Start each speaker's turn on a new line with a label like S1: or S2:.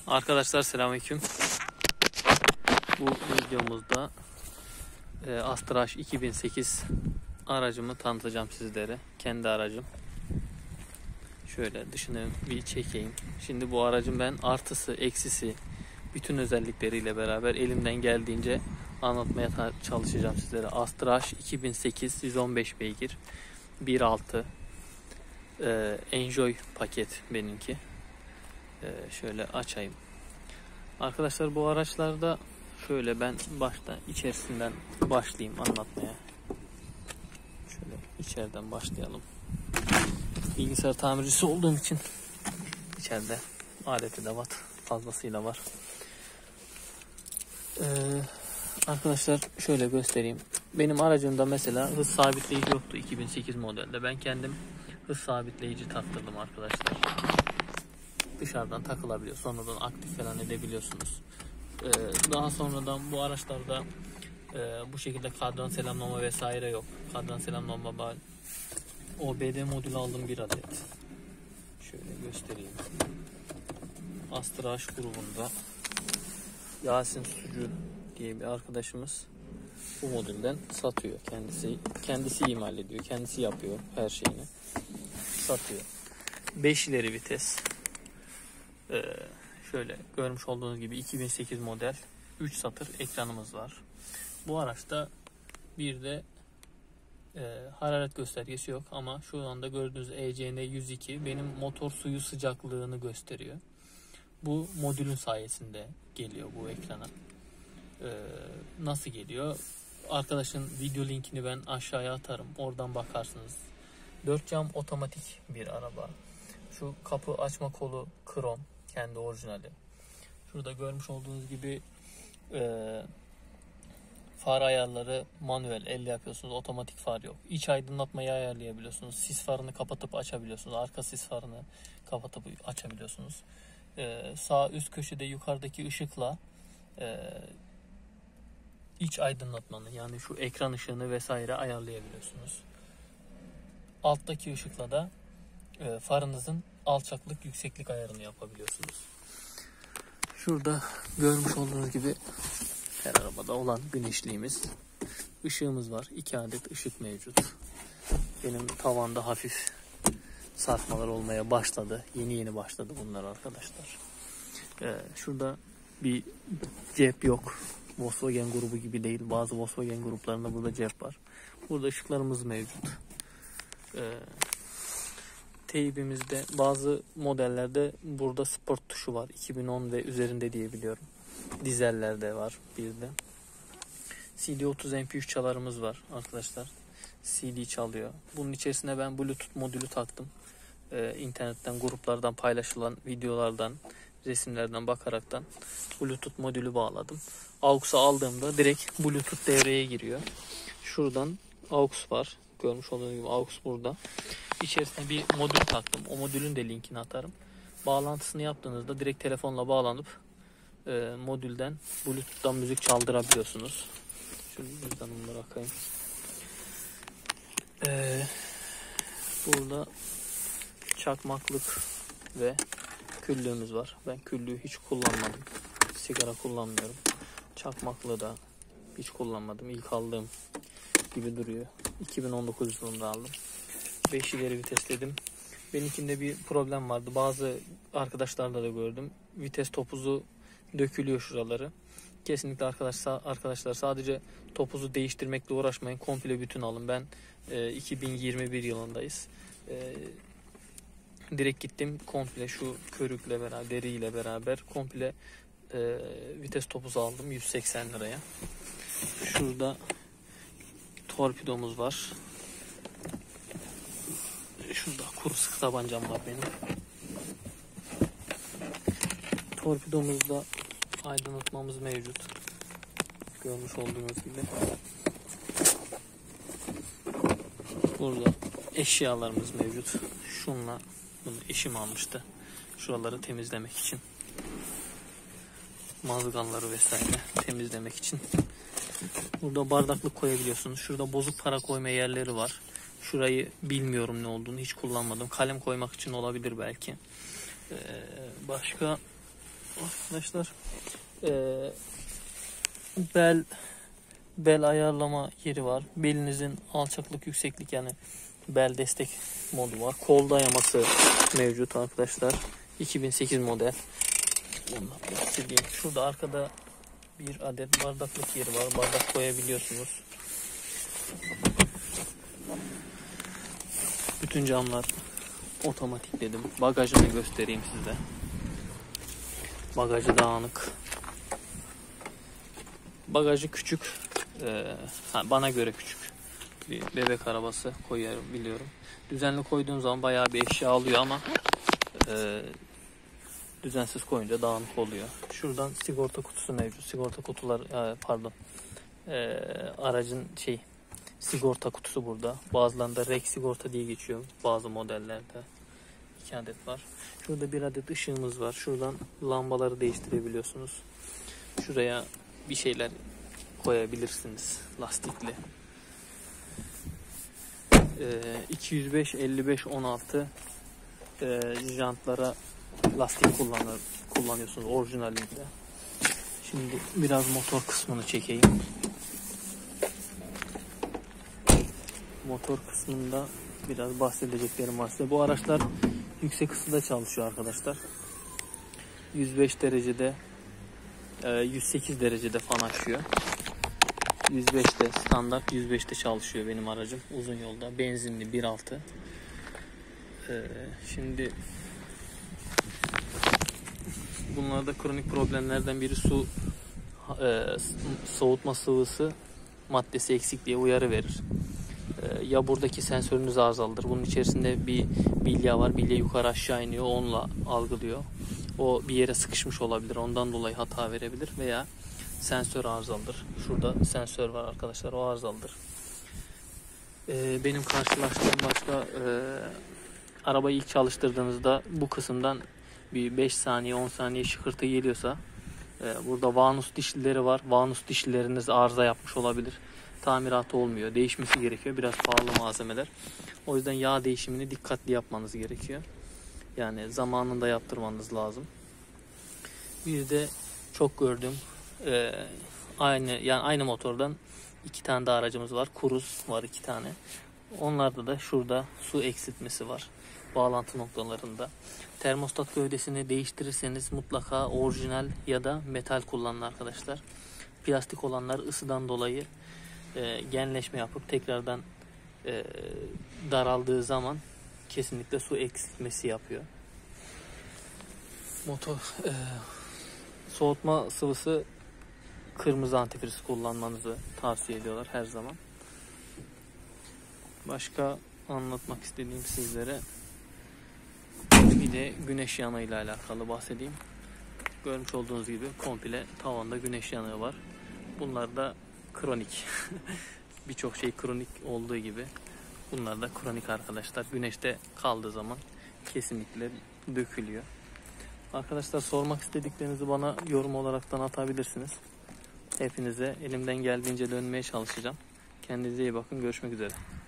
S1: Arkadaşlar selamünaleyküm. Bu videomuzda Astra H 2008 aracımı tanıtacağım sizlere. Kendi aracım. Şöyle dışını bir çekeyim. Şimdi bu aracın ben artısı, eksisi, bütün özellikleriyle beraber elimden geldiğince anlatmaya çalışacağım sizlere. Astra H 2008 115 beygir 1.6 Enjoy paket benimki. Şöyle açayım. Arkadaşlar bu araçlarda şöyle ben başta içerisinden başlayayım anlatmaya. Şöyle içeriden başlayalım. Bilgisayar tamircisi olduğum için içeride alet edevat fazlasıyla var. Arkadaşlar şöyle göstereyim. Benim aracımda mesela hız sabitleyici yoktu 2008 modelde. Ben kendim hız sabitleyici taktırdım arkadaşlar. Dışarıdan takılabiliyor. Sonradan aktif falan edebiliyorsunuz. Daha sonradan bu araçlarda bu şekilde kadran selamlama vesaire yok. Kadran selamlama OBD modülü aldım bir adet. Şöyle göstereyim. Astra H grubunda Yasin Sucu diye bir arkadaşımız bu modülden satıyor. Kendisi imal ediyor. Kendisi yapıyor her şeyini. Satıyor. 5 ileri vites. Şöyle görmüş olduğunuz gibi 2008 model 3 satır ekranımız var. Bu araçta bir de hararet göstergesi yok ama şu anda gördüğünüz ECN 102 benim motor suyu sıcaklığını gösteriyor. Bu modülün sayesinde geliyor bu ekrana. Nasıl geliyor? Arkadaşın video linkini ben aşağıya atarım. Oradan bakarsınız. 4 cam otomatik bir araba. Şu kapı açma kolu krom. Kendi orijinali. Şurada görmüş olduğunuz gibi far ayarları manuel elle yapıyorsunuz. Otomatik far yok. İç aydınlatmayı ayarlayabiliyorsunuz. Sis farını kapatıp açabiliyorsunuz. Arka sis farını kapatıp açabiliyorsunuz. Sağ üst köşede yukarıdaki ışıkla iç aydınlatmanı yani şu ekran ışığını vesaire ayarlayabiliyorsunuz. Alttaki ışıkla da farınızın alçaklık yükseklik ayarını yapabiliyorsunuz. Şurada görmüş olduğunuz gibi her arabada olan güneşliğimiz, ışığımız var. 2 adet ışık mevcut. Benim tavanda hafif sarkmalar olmaya başladı. Yeni başladı bunlar arkadaşlar. Şurada bir cep yok. Volkswagen grubu gibi değil. Bazı Volkswagen gruplarında burada cep var. Burada ışıklarımız mevcut. Teybimizde bazı modellerde burada sport tuşu var. 2010 ve üzerinde diye biliyorum. Dizellerde var bir de. CD30 MP3 çalarımız var arkadaşlar. CD çalıyor. Bunun içerisine ben Bluetooth modülü taktım. İnternetten, gruplardan paylaşılan videolardan, resimlerden bakaraktan Bluetooth modülü bağladım. AUX'u aldığımda direkt Bluetooth devreye giriyor. Şuradan AUX var. Görmüş olduğunuz gibi AUX burada. İçerisine bir modül taktım. O modülün de linkini atarım. Bağlantısını yaptığınızda direkt telefonla bağlanıp modülden Bluetooth'tan müzik çaldırabiliyorsunuz. Şöyle cüzdanımı bırakayım. Burada çakmaklık ve küllüğümüz var. Ben küllüğü hiç kullanmadım. Sigara kullanmıyorum. Çakmaklığı da hiç kullanmadım. İlk aldığım gibi duruyor. 2019 yılında aldım. 5 ileri vites dedim. Benimkinde bir problem vardı. Bazı arkadaşlarla da gördüm. Vites topuzu dökülüyor şuraları. Kesinlikle arkadaşlar sadece topuzu değiştirmekle uğraşmayın. Komple bütün alın. Ben 2021 yılındayız. Direkt gittim komple şu körükle beraber, deriyle beraber komple vites topuzu aldım 180 liraya. Şurada torpidomuz var. Şurada kuru sıkı tabancam var benim. Torpidomuzda aydınlatmamız mevcut. Görmüş olduğunuz gibi. Burada eşyalarımız mevcut. Şunla bunu eşim almıştı. Şuraları temizlemek için. Mazgalları vesaire temizlemek için. Burada bardaklık koyabiliyorsunuz. Şurada bozuk para koyma yerleri var. Şurayı bilmiyorum ne olduğunu, hiç kullanmadım. Kalem koymak için olabilir belki. Başka Arkadaşlar bel ayarlama yeri var. Belinizin alçaklık yükseklik yani bel destek modu var. Kol dayaması mevcut arkadaşlar. 2008 model. Şurada arkada bir adet bardaklık yeri var. Bardak koyabiliyorsunuz. Bütün camlar otomatik dedim. Bagajını göstereyim size. Bagajı dağınık. Bagajı küçük. Bana göre küçük. Bir bebek arabası koyabiliyorum. Düzenli koyduğum zaman bayağı bir eşya alıyor ama düzensiz koyunca dağınık oluyor. Şuradan sigorta kutusu mevcut. Sigorta kutular aracın sigorta kutusu burada. Bazılarında REK sigorta diye geçiyor. Bazı modellerde 2 adet var. Şurada bir adet ışığımız var. Şuradan lambaları değiştirebiliyorsunuz. Şuraya bir şeyler koyabilirsiniz. Lastikli. 205 55 16 jantlara lastik kullanıyorsunuz orijinalinde. Şimdi biraz motor kısmını çekeyim. Motor kısmında biraz bahsedeceklerim var size. Bu araçlar yüksek ısıda çalışıyor arkadaşlar. 105 derecede 108 derecede falan açıyor. 105'te standart 105'te çalışıyor benim aracım uzun yolda. Benzinli 1.6. Şimdi bunlarda kronik problemlerden biri soğutma sıvısı maddesi eksik diye uyarı verir. Ya buradaki sensörünüz arızalıdır. Bunun içerisinde bir bilye var. Bilye yukarı aşağı iniyor. Onunla algılıyor. O bir yere sıkışmış olabilir. Ondan dolayı hata verebilir. Veya sensör arızalıdır. Şurada sensör var arkadaşlar. O arızalıdır. Benim karşılaştığım başka arabayı ilk çalıştırdığınızda bu kısımdan bir 5 saniye 10 saniye şıkırtı geliyorsa burada vanus dişlileri var. Vanus dişlileriniz arıza yapmış olabilir. Tamiratı olmuyor. Değişmesi gerekiyor. Biraz pahalı malzemeler. O yüzden yağ değişimini dikkatli yapmanız gerekiyor. Yani zamanında yaptırmanız lazım. Bir de çok gördüğüm aynı motordan 2 tane daha aracımız var. Kuruz var 2 tane. Onlarda da şurada su eksiltmesi var. Bağlantı noktalarında. Termostat gövdesini değiştirirseniz mutlaka orijinal ya da metal kullanın arkadaşlar. Plastik olanlar ısıdan dolayı genleşme yapıp tekrardan daraldığı zaman kesinlikle su eksiltmesi yapıyor. Motor soğutma sıvısı kırmızı antifriz kullanmanızı tavsiye ediyorlar her zaman. Başka anlatmak istediğim sizlere bir de güneş yanığıyla alakalı bahsedeyim. Görmüş olduğunuz gibi komple tavanda güneş yanığı var. Bunlar da kronik. Birçok şey kronik olduğu gibi bunlar da kronik arkadaşlar. Güneşte kaldığı zaman kesinlikle dökülüyor. Arkadaşlar sormak istediklerinizi bana yorum olaraktan atabilirsiniz. Hepinize elimden geldiğince dönmeye çalışacağım. Kendinize iyi bakın. Görüşmek üzere.